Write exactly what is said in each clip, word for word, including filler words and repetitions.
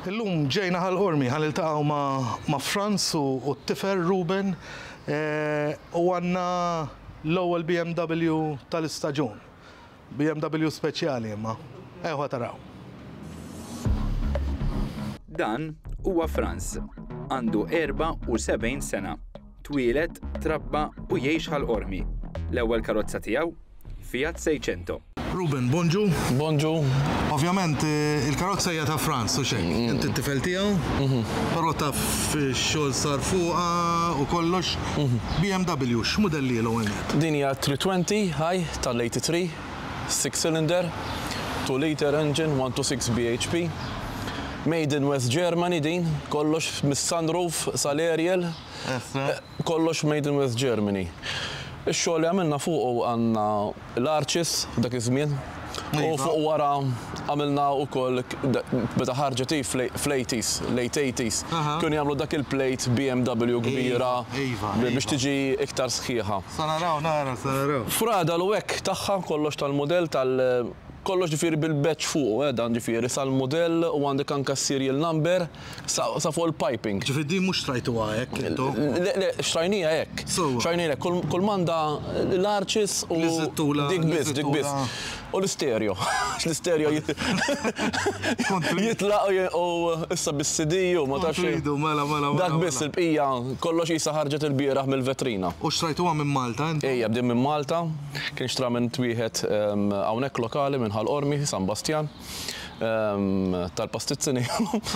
Illum ġejna ħal-Ormi ħal iltaqgħu ma' Franz u t-tifel Ruben u għandna l-ewwel B M W tal-istaġun. B M W speċjali imma. Ejħu taraw. Dan huwa Franz. Għandu erba' u sebgħin sena. Twieled, trabba u jgħix ħal-Ormi. L-ewwel karozza tiegħu Fiat seicento. Ruben, bonġu. Bonġu. Ovvjament il-karozza hija ta' Franz u xejn. Inti t-tifel tiegħu, però taf xogħol sar fuqha u kollox. B M W x'mudelli l għonet? Din hija three twenty high tal-eighty-three, six cylinder, two liter engine, one twenty-six B H P. Made in West Germany din, kollox mis-sunroof sal-aerial, kollox made in West Germany. Ix-xogħol li għamilna fuq għandna l-arches dak iż-żmien u fuq wara għamilna wkoll meta ħarġet fl-eighties, late eighties, kienu jagħmlu dak il-plate B M W kbira biex tiġi iktar sħiħa. Sa naraw, nara, sa naraw. Frada l-wek tagħha kollox tal-modell tal kollox ġifieri bil-batch fuq, dan ġifieri sal-modell u għandek anke serial number sa fuq il-piping. Ġifieri din mhux trajtuha hekk intu? Le, le, xtrajnija hekk. Xtrajnija hekk, kull manda l-arches u dik biss, dik biss. U l-istereo. L-istereo jitlaq u issa bis-C D u ma tafx. Dak biss il-bqija kollox jisa ħarġet il-bieraħ mill-vetrina. U xtrajtuha minn Malta intu? Ejja, bdiem minn Malta, kien xtra minn twieħed hawnhekk lokali minn ħal-Ormi, San Bastian, tal-pastizzini.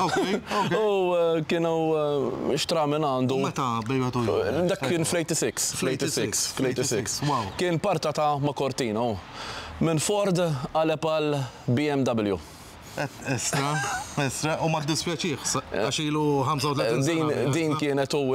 U kienu xtra minn għandu. Meta bejbatu? Dak kien fl-eighty-six. fl-eighty-six. Kien parta ta' ma' Cortina. Minn Ford għaleb għal B M W. Estra, estra, u ma d-dispjaċiħ, għax ilu ħamsa u tletin sena. Din kienet u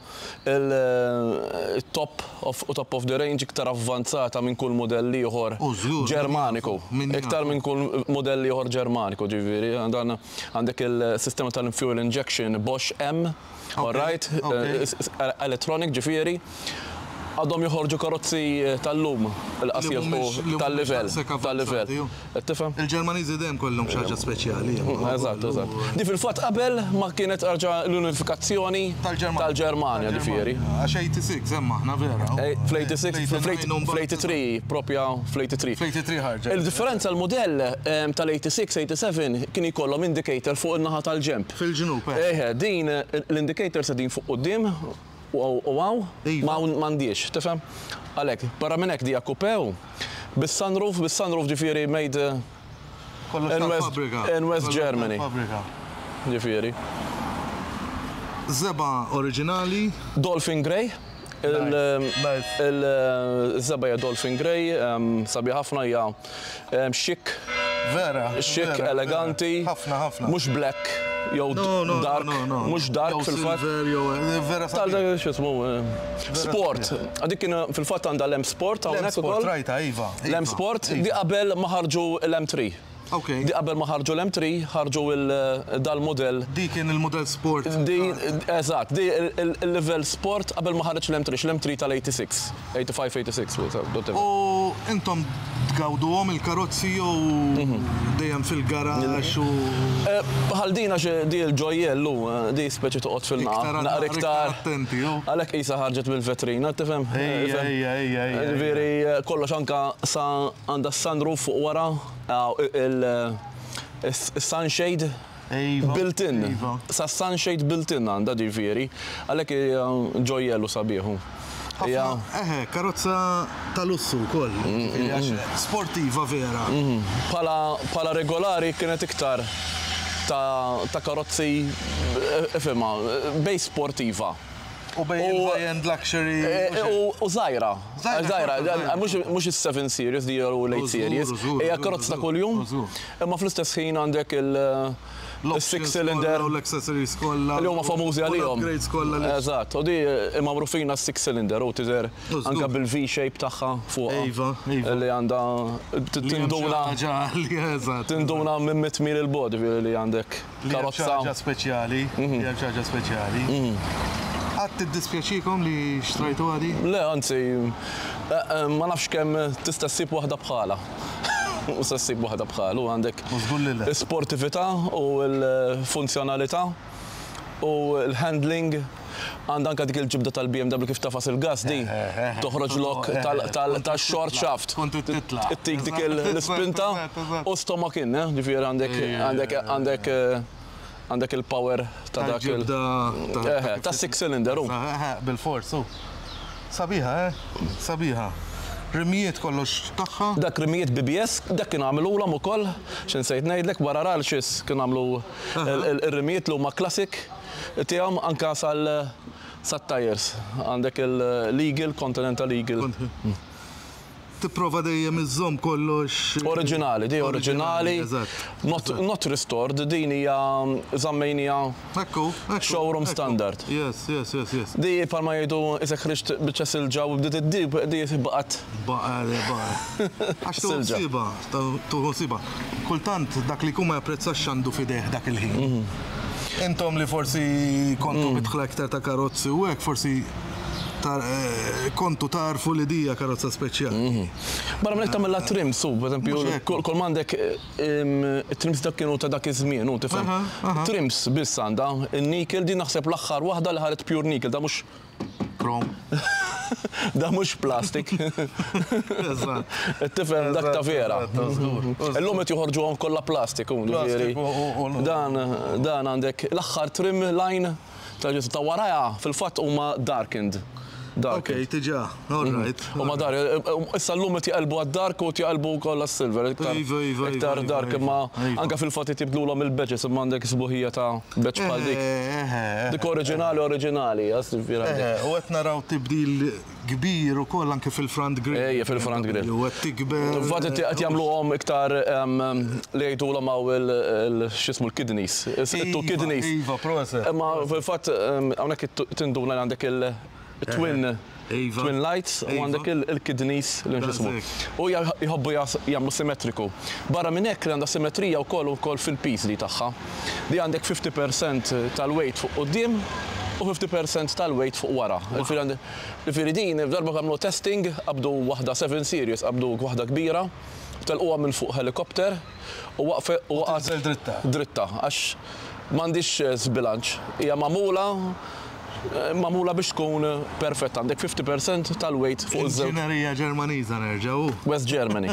il-top top of the range iktar avvanzata minn kull modell ieħor Ġermaniku. Iktar minn kull modell ieħor Ġermaniku, ġifieri. Għandek il-sistema tal-fuel injection Bosch M, all right, electronic ġifieri. Għadhom joħorġu karozzi tal-lum, il-qasir tal-level, tal-level. Tifhem? Il-Ġermaniżi dejjem kollhom xi ħaġa speċjali. Eżatt, eżatt. Di fil-fatt qabel ma kienet arġa l-unifikazzjoni tal-Ġermanja ġifieri. Għax eighty-six hemm aħna vera. Fl-eighty-six, fl-eighty-three, propja fl-eighty-three. fl-eighty-three ħarġet. Il-differenza l-modell tal-eighty-six, eighty-seven kien ikollhom indicator fuq in-naħa tal-ġemp. Fil-ġnub. Eħe, din l-indicator se din fuq quddiem. U għaw, ma mandiex, tifhem? Għalek, barra minnek di kupew, bis-sunroof, bis-sunroof ġifieri made in West Germany. Ġifieri. Zeba oriġinali. Dolphin Grey. Il-zeba hija Dolphin Grey, sabi ħafna hija chic. Vera. Chic, eleganti. Ħafna, ħafna. Mhux black. Jow dark, mux dark fil-fat. Tal-dak xismu, sport. Għadik kien fil-fat għanda l-M Sport, għawnek u koll. L-M Sport, di qabel maħarġu l-M three. Di qabel maħarġu l-M three, ħarġu dal-modell. Di kien il-modell sport. Di, eżat, di il-level sport qabel maħarġ l-M three, l-M three tal-eighty-six, eighty-five eighty-six. U intom tgawduhom il-karozzi jew dejjem fil-garax u. Bħal-dina di l-ġojjellu, di speċi toqgħod fil-naqra. Naqra iktar. Għalhekk qisha ħarġet mill-vetrina, tifhem? Ejja, ejja, ejja. Veri kollox anka sa għandha sunroof fuq wara, il-sunshade built-in. Sa sunshade built-in għandha ġifieri, għalhekk ġojjellu sabiħu. Eħe, karozza tal-lussu wkoll, sportiva vera. Bħala regolari kienet iktar ta' karozzi ifhimha bej sportiva. U bej high-end luxury. U żgħira. Żgħira, mhux is-seven series di u eight series. Hija karozza ta' kuljum. Imma fl-istess ħin għandek il- six cylinder. U l-accessories kollha. Li huma famużi għalihom. Upgrades kollha. Eżatt, u di imma magħrufina six cylinder u tidher anke bil-V-shape tagħha fuq. Iva, iva. Li għandha tinduna tinduna minn mit mil il-bodi li għandek karozza. Ħaġa speċjali. Ħaġa speċjali. Għad tiddispjaċikom li xtrajtu għadi? Le, anzi, ma nafx kemm tista' ssib waħda bħala. u se ssib waħda bħalu għandek Żgur li le. l-sportività u l-funzjonalità u l-handling għandha anke dik il-ġibda tal-B M W kif tafas il-gas di toħroġ lok tal-short shaft. Ittik dik l-spinta u stomak in, ġifieri għandek għandek għandek għandek il-power ta' dak il- ta' six cylinder. Bil-fors, u. Sabiħa, eh? Sabiħa. Rimijiet kollox tagħha. Dak rimijiet B B S, dak kienu għamluhom ukoll, x'in sejt ngħidlek wara ralxis kienu għamlu ir-rimijiet li huma classic tiegħhom anke sal-tires. Għandek il-legal, Continental Legal. Tipprova dejjem iżżomm kollox. Oriġinali, di oriġinali, not restored, din hija żammejnija showroom standard. Yes, yes, yes, yes. Di palma jgħidu isek ħriġt biċċa silġa u bdiet iddib di baqgħet. Baqa, baqa. Għax tuħu siba, tuħu siba. Kultant dak li kuma japprezzax x'għandu fideh dak il-ħin. Intom li forsi kontu bitħla iktar ta' karozzi u hekk forsi kontu tarfu li dija karozza speċjali. Barra minn tagħmel la trims, su, pereżempju, kol m'għandek trims dak kienu ta' dak iż-żmien, u tifhem. Trims biss għandha, in-nikel din naħseb l-aħħar waħda li ħaret pure nickel, da mhux Krom. da mhux plastik. Tifhem dak ta' vera. Illum qed joħorġuhom kollha plastik, dan dan għandek l-aħħar trim line ta' waraja fil-fatt huma darkened. Ok, tiġa, all right. U ma dar, issa l-lum jtiqalbu għad-dark u jtiqalbu kolla s-silver. Iktar dark, ma anka fil-fat jtibdlulhom il-beġes, imma għandek sbuħija ta' beġ bħal dik. Dik oriġinali, oriġinali. U għet naraw tibdil kbir u koll anke fil-front grill. Ejja, fil-front grill. U għet tikber. Fat għet jamluhom iktar li jgħidulhom għaw il-xismu l-kidneys. Ittu kidneys. Iva, prosa. Ma fil-fat għonek tinduna għandek il- Twin, twin lights u għandek il-kidneys li nxismu. U jħobbu jagħmlu simmetriku. Barra minn hekk li għandha simmetrija wkoll ukoll fil-piece li tagħha. Di għandek fifty percent tal-weight fuq quddiem u fifty percent tal-weight fuq wara. Ġifieri din f'darba għamlu testing qabdu waħda seven series, qabdu waħda kbira, telquha minn fuq helikopter u waqgħet dritta. Dritta għax m'għandix sbilanċ. Hija magħmula mamula biex tkun perfett, għandek fifty percent tal-weight fuq iż-żewġ. Inġinerija Ġermaniża nerġa' West Germany.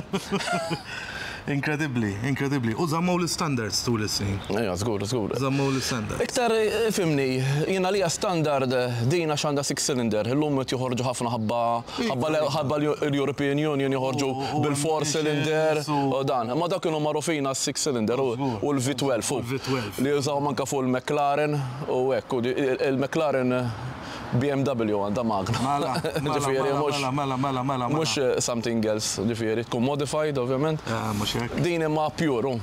Incredibly, incredibly. U zammaw l-standards tul is-snin. Ejja, żgur, żgur. Zammaw l-standards. Iktar fimni, jiena li standard din għax għandha six cylinder, illum qed joħorġu ħafna ħabba ħabba l-European Union joħorġu bil-four cylinder u dan. Ma dak kienu magħrufin għas-six cylinder u l-V twelve li jużaw manka fuq il-McLaren u hekk il-McLaren B M W għandha magna. Mela, mela, mela, mela. Mhux something else, ġifieri, tkun modified ovvjament. Din imma pure.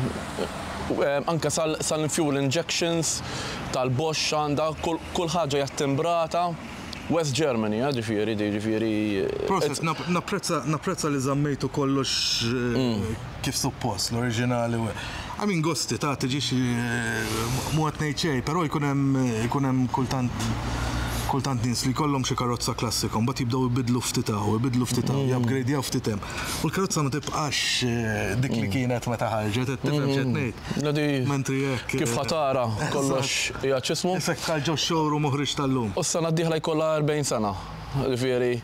Anke sal-fuel injections tal-Bosch għandha kull ħaġa jattimbrata. West Germany, ġifieri, ġifieri. Process, napprezza li żammejtu kollox kif suppost, l-oriġinali. I mean, gosti, ta' tiġix muqat ngħid xejn, però jkun hemm kultant kultant nies li jkollhom xi karozza klassika, mbagħad jibdew ibidlu ftitaw, ibidlu ftitaw, jupgradejaw ftitem. U l-karozza ma tibqax dik li kienet meta ħarġet, tifhem x'qed ngħid. Mentri hekk. Kif ħatara kollox hija ċismu. Isek ħarġew showroom uħriġ tal-lum. U s-sena d-dieħla jkollha erbgħin sena. Ġifieri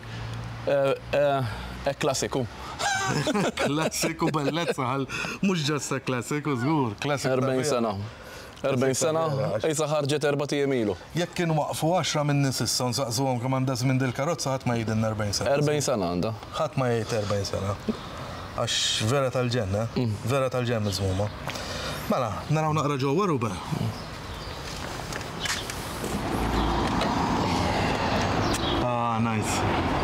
hekk klassiku. Klassiku bellezza ħal mhux ġasta klassiku żgur, klassiku. erbgħin sena. erbgħin sena, ejsa ħarġet erba' tiem ilu. Jekk kienu waqfu għaxra minn nies issa nsaqsuhom kemm għandha żmien dil-karozza ħadd ma jgħidilna erbgħin sena. erbgħin sena għandha. Ħadd ma jgħid erbgħin sena. Għax vera tal-ġenna, vera tal-ġenna żmuma. Mela, naraw naqra ġewwa Ruben. Ah, nice.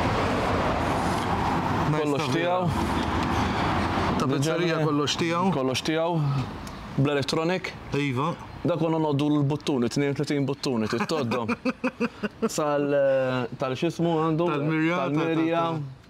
Kollox tiegħu. Tabizzerija kollox tiegħu. Kollox tiegħu. Bl-elettronik? Iva. Da konna noddu l-buttuni, tnejn buttuni, tittoddom. Tal-xismu għandu? Tal-mirja,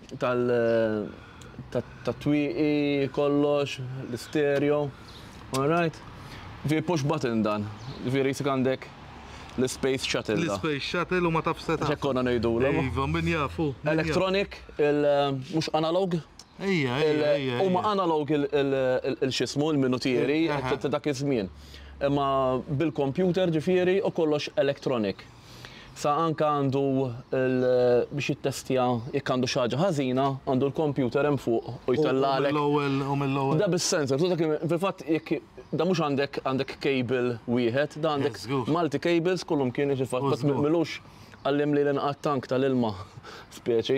tal-twiqi, kollox, l-stereo. All right? Vi push button dan. Vi risik għandek l-Space Shuttle da. L-Space Shuttle u ma taf seta. ċekkonna nejdu l Iva, min jafu. Electronic, mux analog, Ejja, ejja, ejja. Huma analog il-xismu, il-minutieri ta' dak iż-żmien. Imma bil-computer ġifieri u kollox electronic. Sa anka għandu biex jittestja jekk għandu xi ħaġa ħażina, għandu l-computer hemm fuq u jtellalek. Mill-ewwel u mill-ewwel. Da bis-sensor, fil-fatt jekk da mhux għandek għandek cable wieħed, da għandek multi cables kullhom kienu fil-fatt milux għallim li l-inqat tank tal-ilma, speċi.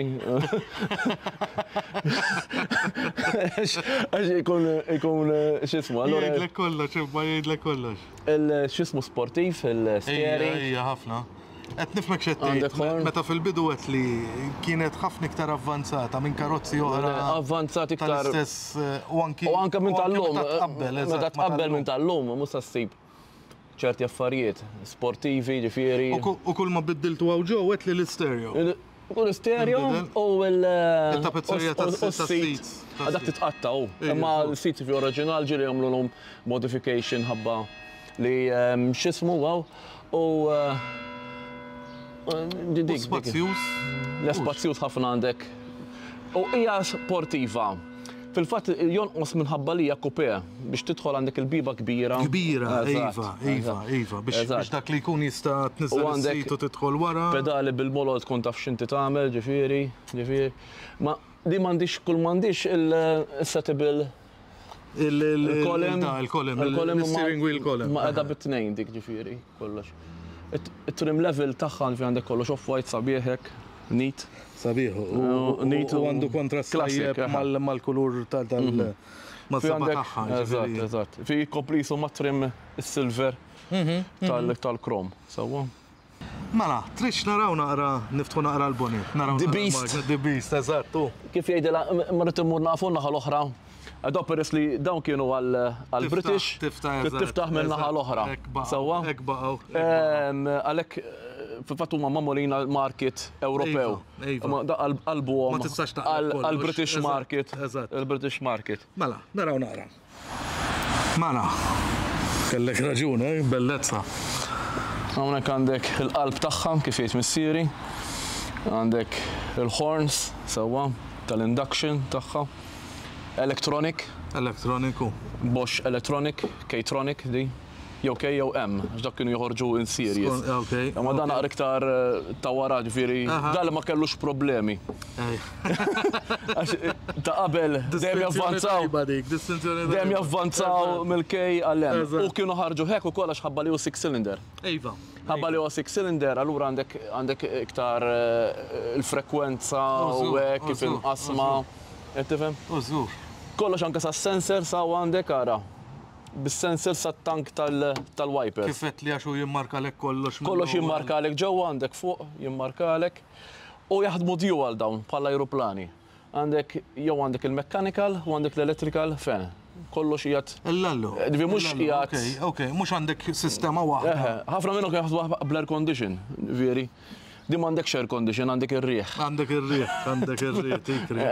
Għax ikun xismu. Jgħidlek kollox, ma jgħidlek kollox. Il-xismu sportiv, il-steering. Ejja, ħafna. Qed nifmek xettejt, meta fil-bidu għet li kienet ħafna iktar avvanzata minn karozzi oħra. Avvanzati iktar. Tal-istess u anki. U anke minn tal-lum. Meta tqabbel minn tal-lum, mhux ssib ċerti affarijiet sportivi, ġifieri. U kull ma biddiltu għaw ġew għet li l-stereo. U l-stereo u l- Il-tapezzerija tas-seats. Għadak titqatta u. Imma l-seats fi oriġinal ġiri jagħmlu l-hom modification ħabba li x'ismu għaw u Spazzjuż. L-spazzjuż ħafna għandek. U hija sportiva. Fil-fatt jonqos minħabba li hija kupé biex tidħol għandek il-biba kbira. Kbira, iva, iva, iva, biex dak li jkun jista' tniżel is-sit u tidħol wara. Pedali bil-molod tkun taf x'inti tagħmel, ġifieri, ġifieri. Ma li m'għandix kull m'għandix il-setable il-kolem, il-kolem, il-steering wheel kolem. Ma qiegħda bit-tnejn dik ġifieri kollox. It-trim level tagħha fi għandek kollox off-white sabiħek, neat. Sabiħu, u għandu kontrast tajjeb mal-kulur tal-mazzabaħ taħħa. Eżatt, eżatt. Fi komplisu ma' trim il-silver tal-krom. Sawa? Mela, trix naraw naqra, niftħu naqra l-bonit. The Beast. The Beast, eżatt. Kif jgħidila, marret immur nafu naħa l-oħra. Għadu peress li dawn kienu għal-British, tiftaħ minn naħa l-oħra. Sawa? Ekbaqaw. Għalek, fil-fattu ma mamolina l-market Ewropew. Għal-buħom għal-British market. Il-British market. Mela, naraw naqra. Mela, kellek raġun, bellezza. Għawnek għandek il-qalb taħħa, kif jgħid missieri. Għandek il-horns, sawa, tal-induction taħħa. Electronic. Electronic u. Bosch Electronic, K-Tronic di. Jew K jew M, ġdak kienu joħorġu in series. Ma dan għar iktar ta' wara ġifieri, dal ma kellux problemi. Ta' qabel dejjem javvanzaw. Dejjem javvanzaw mill-K għall-M. U kienu ħarġu hekk ukoll għax ħabba li hu six cylinder. Ejva. Ħabba li huwa six cylinder, allura għandek iktar il-frekwenza u hekk kif inqasma. Qed tifhem? Użur. Kollox anke sa' sensor sa' għandek ara. Bis-sensor sa' tank tal-wipers. Kifet li għaxu jimmarkalek kollox. Kollox jimmarkalek ġewwa għandek fuq, jimmarkalek. U jaħdmu dual dawn bħala aeroplani. Għandek jew għandek il-mechanical u għandek l-electrical fejn. Kollox qiegħed. Illallu. Divi mhux qiegħed. Okej, mhux għandek sistema waħda. Ħafna minnhom jaħdmu bl-air condition, veri. Di m'għandekx air condition, għandek ir-riħ. Għandek ir-riħ, għandek ir-riħ, tikri.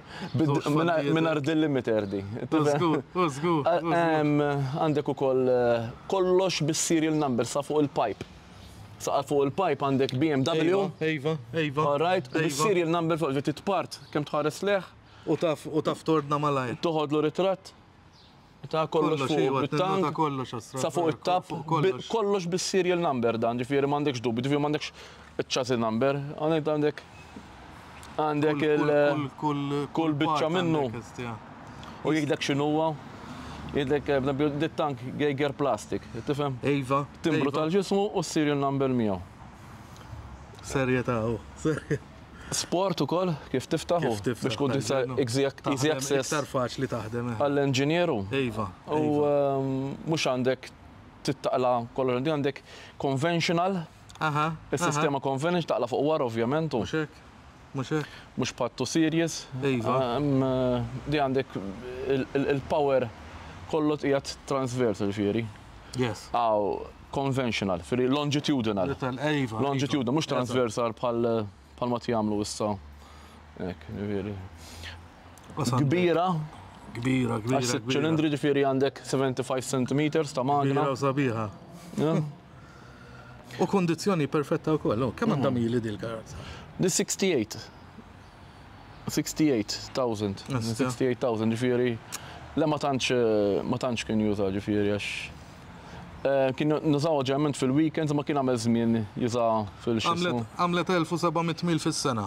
Minar delimiter di. Użgur, użgur. Għandek ukoll kollox bis-serial number sa fuq il-pipe. Sa fuq il-pipe għandek B M W. Ejva, ejva. All right, bis-serial number fuq titpart kemm tħares leħ. U taf tordna malajr. Toħodlu ritratt. Ta' kollox fuq bit-tank. Sa fuq it-tap, kollox bis-serial number dan, ġifieri m'għandekx dubju, ġifieri m'għandekx il-chassis number, għandek għandek għandek il-kull bitċa minnu. U jgħidek xinuwa, jgħidek dit-tank Geiger plastic, tifhem? Ejva. Timbru tal-ġismu u s-serial number miegħu. Serjetà u. Sport ukoll kif tiftaħu biex tkun tista' easy access. Iktar faċli taħdem. Għall-enġinieru. Ejva. U mhux għandek tittaqla kollu għandek conventional. Aha. Il-sistema conventional taqla fuq wara ovvjament. Mhux hekk. Mhux hekk. Mhux pattu series. Ejva. Di għandek il-power kollu qiegħed transversal ġifieri. Yes. Aw conventional, firri longitudinal. Ejva. Longitudinal, mhux transversal bħal bħal ma tjamlu issa. Hekk, ġifieri. Kbira. Kbira, kbira. Għax ċilindri ġifieri għandek seventy-five centimeters ta' magna. Kbira u sabiħa. U kondizzjoni perfetta wkoll. Kemm għandha mili dil karozza? Di sixty-eight. sixty-eight thousand. sixty-eight thousand ġifieri. Le ma tantx ma tantx kien juża ġifieri għax kien nużaw ġemment fil-weekends ma kien għamel żmien juża fil-xismu. Għamlet elf u sebgħumiet mil fis-sena.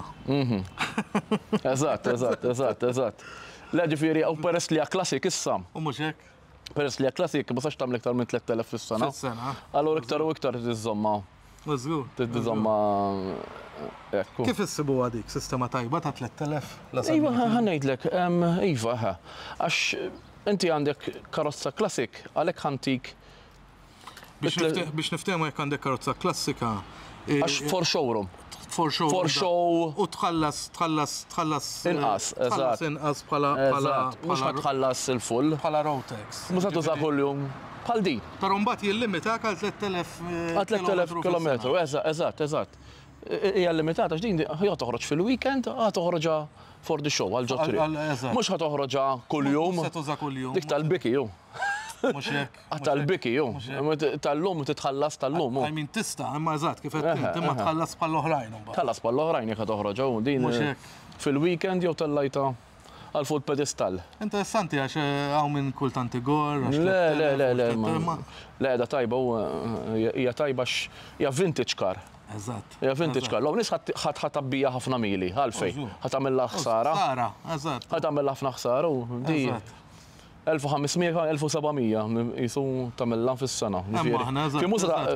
Eżatt, eżatt, eżatt, eżatt. Le ġifieri u peress li hija klassik issa. U mhux hekk. Peress li hija klassik ma sax tagħmel iktar minn tliet elef fis-sena. Fis-sena. Allura iktar u iktar tiżomma. Mażgur. Tiżomma ekku. Kif issibu dik sistema tajba ta' tliet elef? Iva, ħanejdlek, iva, ħa. Għax inti għandek karozza klassik, għalhekk ħantik. Biex niftehmu jekk għandek karozza klassika. Għax for showroom. For show. For show. U tħallas, tħallas, tħallas. Inqas, eżatt. Inqas bħala. Mhux ħadd tħallas il-full. Bħala Rotex. Mhux ħadd tuża kuljum. Bħal din. Però mbagħad jillimitak għal tliet elef Għal tliet elef kilometru, eżatt, eżatt. Hija limitata x'din jew toħroġ fil-weekend, għad toħroġa for the show għal ġottri. Mhux ħad toħroġa kuljum. Se tuża kuljum. Dik tal-biki jew. Mhux hekk. Tal-biki jew. Tal-lum titħallas tal-lum. I mean tista' imma eżatt kif qed imma tħallas bħall-oħrajn imbagħad. Tħallas bħall-oħrajn jekk toħroġ hawn din fil-weekend jew tal-lajta għal fuq pedestal. Interessanti għax hawn minn kultant igor. Le, le, le, le. Le, da tajba u hija tajba hija vintage car. Eżatt. Ja vintage car. Law nies ħadd ħatabbija ħafna mili, għalfej. Ħadd tagħmilha ħsara. Ħsara, eżatt. Ħadd tagħmilha ħafna ħsara u di elf u ħammismija elf u sebgħmija jisu tagħmilha fis-sena. Kif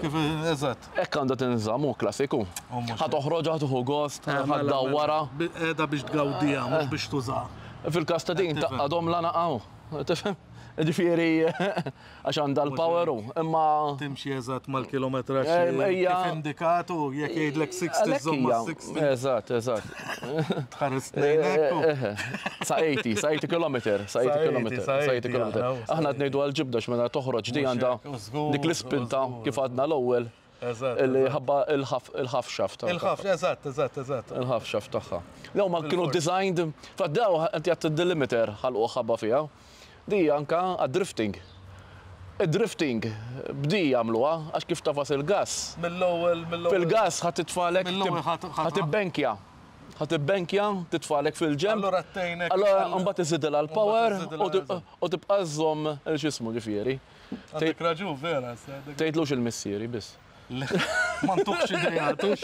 eżatt. Hekk għandha tinżamm hu klassiku. Ħadd toħroġ ħadd tuħu gost, ħadd dawwara. Qiegħda biex tgawdiha mhux biex tuża. Fil-każ ta' din għadhom la naqgħu. Tifhem? Ġifieri għax għandha l-power u imma timxi eżatt mal-kilometraġġ kif indikatu jekk jgħidlek sixty żomma sixty. Eżatt, eżatt. Tħares lejnek. Sa eighty, sa eighty kilometer, sa eighty kilometer, sa eighty kilometer. Aħna qed ngħidu għall-ġibda x'meta toħroġ di għandha dik l-ispinta kif għadna l-ewwel. Illi ħabba il-ħaf shaft. Il-ħaf, eżatt, eżatt, eżatt. Il-ħaf shaft tagħha. Lew ma kienu designed, faddew inti għat id-delimiter ħalqu ħabba fiha. Di anka għad-drifting. Id-drifting bdi jagħmluha għax kif tafas il-gas. Mill-ewwel, mill-ewwel. Fil-gas ħadd titfalek ħadd ibbenkja. Ħadd ibbenkja titfalek fil-ġemp. Allura ttejnek. Allura mbagħad iżidilha l-power u tibqa' żomm il-ġismu ġifieri. Għandek raġun vera. Tgħidlux il-missieri biss. Ma ntuħx idejatux.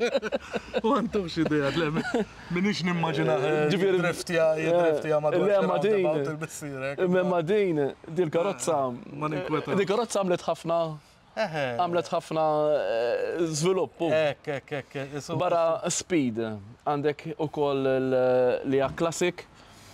Ma ntuħx idejat, le, minix nimmaġina driftja, driftja madwar il-bissirek. Imma din, di l-karozza, di karozza għamlet ħafna, għamlet ħafna żviluppu. Ek, ek, ek. Bara speed, għandek u koll li għak klassik,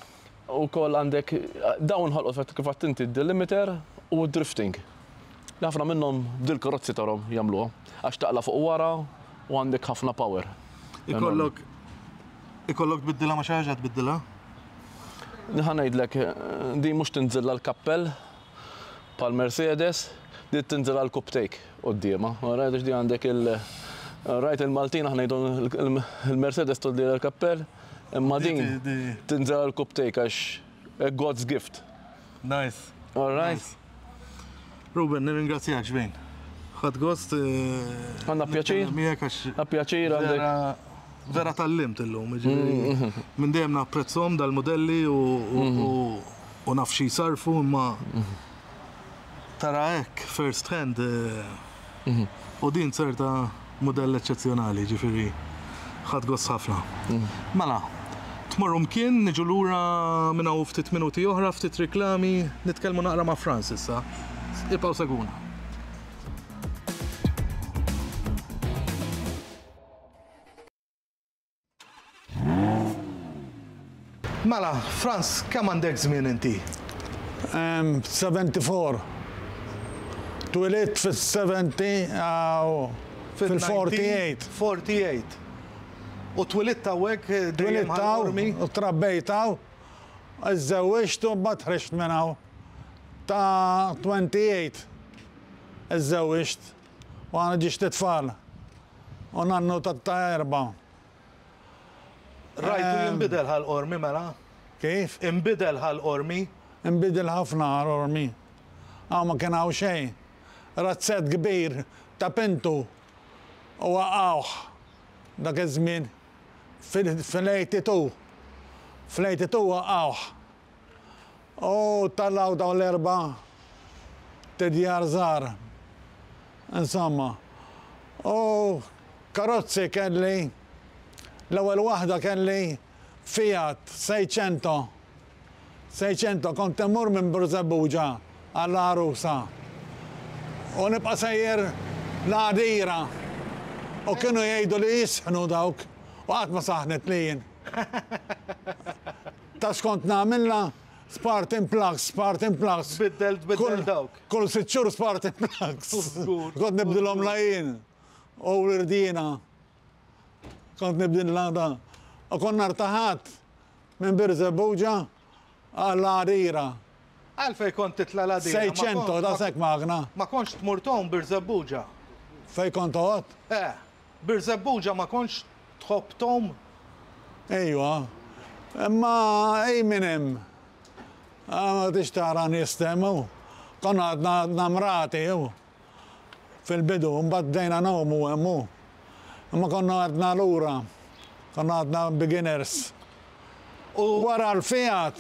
u koll għandek dawn ħolqot kif għattinti d-delimiter u drifting. Ħafna minnhom dil-karozzi tarhom jagħmluha għax taqla fuq wara u għandek ħafna power. Ikollok ikollok tbiddilha ma xi ħaġa tbiddilha? Ħa ngħidlek di mhux tinżilha l-kappell bħal Mercedes, di tinżilha l-cuptake qudiemha. Rajt di għandek il rajt il-Maltin aħna ngħidu il-Mercedes tolli l-kappell, imma din tinżilha l-cuptake għax God's gift. Nice. All right. Ruben, nirringrazzjak xbejn. Ħadd gost. Għandna pjaċir. Miegħek għax. Pjaċir għandek. Vera tallimt illum. Minn dejjem napprezzhom dal-modelli u naf xi jsarfu imma tara hekk first hand u din serta modell eċċezzjonali, ġifieri ħadd gost ħafna. Mela, tmorru mkien niġu lura minn hawn ftit minuti oħra, ftit riklami, nitkellmu naqra ma' Franz issa. Ibqgħu seguna. Mela, Franz, kemm għandek żmien inti? seventy-four. Twilit fis-seventy aw fil-forty-eight. forty-eight. U twilit hawnhekk dejjem ħalqormi? U trabbejt hawn. Iżżewwiġt u mbagħad ħriġt minn hawn. Ta' twenty-eight iżżewwiġt u għana ġiġt tfal u nannu ta' erba'. Rajtu jinbidel ħal-qormi mela? Kif? Inbidel ħal-qormi? Inbidel ħafna ħal-qormi. Għaw ma kien hawn xejn. Razzett kbir ta' pintu u waqgħuh dak iż-żmien fil-eighty-two. flejti tu waqgħuh. U tallaw daw l-erba t-djar żgħar. Insomma. U karozzi kelli, l-ewwel waħda kelli Fiat seicento. seicento, kont immur minn Birzebbuġa għall-Arusa. U nibqa' sejjer l-għadira. U kienu jgħidu li jisħnu dawk, u qatt ma saħnet li jien. Ta' skont nagħmilha Spartan Plugs, Spartan Plugs. Biddelt, biddelt dawk. Kull sitt xhur Spartan Plugs. Kont nibdilhom lajin. U l-irdina. Kont nibdilha da. U konna rtaħat minn Birzebbuġa għall-għadira. Għalfej kont titla l-għadira. seicento, da' sekk magna. Ma konx tmurtom Birzebbuġa. Fej kont toħot? Eh, Birzebbuġa ma konx tħobtom. Ejwa. Imma ej minn hemm. Ma tix tara nistemu. Konna għadna namrati jew. Fil-bidu, mbagħad dejna nawmu hemmu. Imma konna għadna lura. Konna għadna beginners. U wara l-Fiat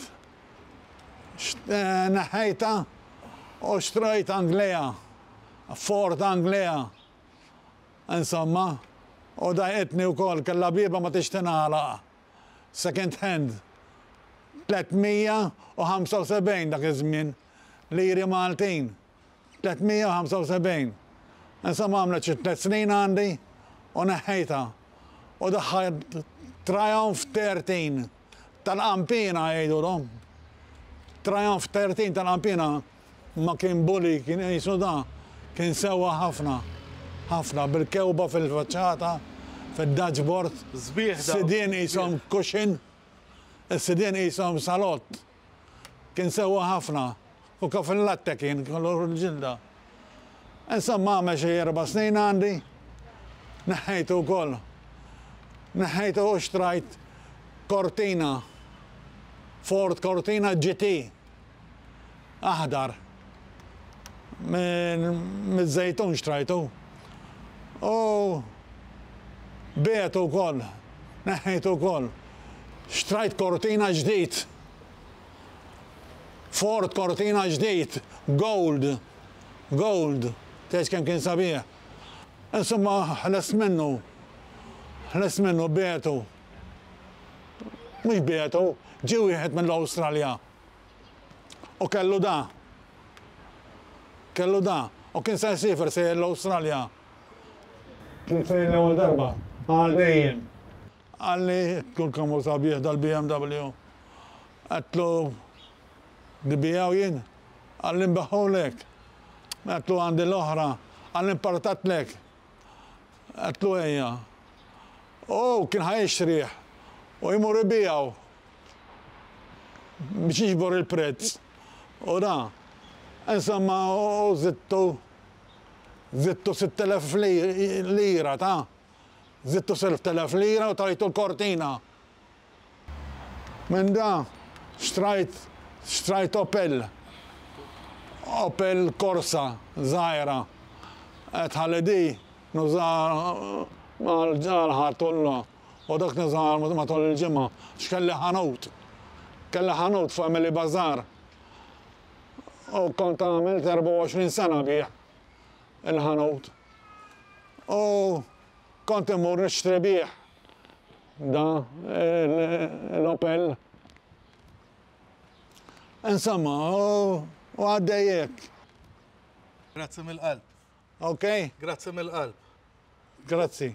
naħejta u xtrajt Anglija. Ford Anglija. Insomma, u dajqetni wkoll kellha biba ma tix tingħalaq. Second hand. tletmija u ħamsa u sebgħin dak iż-żmien liri Maltin. tletmija u ħamsa u sebgħin. Insomma għamlet xi tliet snin għandi u neħħejta. U daħħalt Triumph thirteen tal-Ampina jgħidulhom. Triumph thirteen tal-Ampina ma kien bully, kien jisu da, kien sewwa ħafna. Ħafna bil-kewba fil-faċċata, fil-dashboard. Sbieħ da. Sidien jisom cushion, is-sidien jisom salott. Kien sewwa ħafna. U kif il-latte kien, kollu l-ġilda. Insomma, għamel xi erba' snin għandi, neħħejtu wkoll. Neħħejtu u xtrajt Cortina, Ford Cortina G T, aħdar. Mid-żejtun xtrajtu. U bietu wkoll, neħħejtu wkoll. Xtrajt Cortina ġdid. Ford Cortina ġdid, gold, gold. Tex kemm kien sabiħ. Insomma, ħles minnu, ħles minnu bietu. Mhux bietu, ġie wieħed minn l-Awstralja. U kellu da. Kellu da. U kien se jsifer sejjer l-Awstralja. Kien sejjer l-ewwel darba. Għal dejjem. Għalli kull kemm hu sabiħ dal-B M W. Għatlu dibijaw jien. Għalli nbeħħulek. Għatlu għandi l-oħra. Għalli npartatlek. Għatlu ejja. U kien ħajxriħ. U jimur ibijaw. Biex jiġbor il-prezz. U da. Insomma, u zittu. Zittu sitt elef lira, ta' zittu sitt elef lira u tajtu l-Cortina. Minn da, xtrajt, xtrajt Opel. Opel Corsa, zaħira. Għet ħaledi, nużar mal-ġar ħatullu. U dak nużar matul il-ġimma. Xkelli ħanut. Kelli ħanut fuq Emily Bazar. U kont għamilt erba' u għoxrin sena bih il-ħanut. U kont immur nixtri bih. Da, l-Opel. Insomma, u għaddejjek. Grazzi mill-qalb. Ok? Grazzi mill-qalb. Grazzi.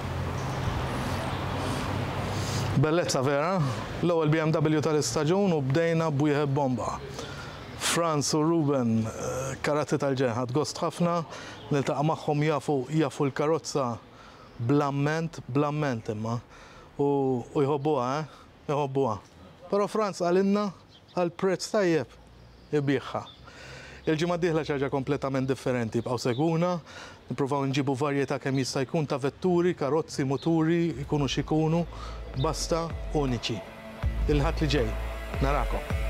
Bellezza vera, l-ewwel B M W tal-istaġun u bdejna b'wieħed bomba. Franz u Ruben, karati tal-ġeħad, gost ħafna, niltaqa' magħhom jafu jafu l-karozza blamment, blamment imma. U jħobbuha, eh? Jħobbuha. Però Franz għalinna għal-prezz tajjeb ibieħħa. Il-ġimgħa d-dieħla ċaġa kompletament differenti, bqgħu seguna, nippruvaw nġibu varjetà kemm jista' jkun ta' vetturi, karozzi, muturi, jkunu x'ikunu, basta uniċi. Il-ħadd li ġej. Narakom.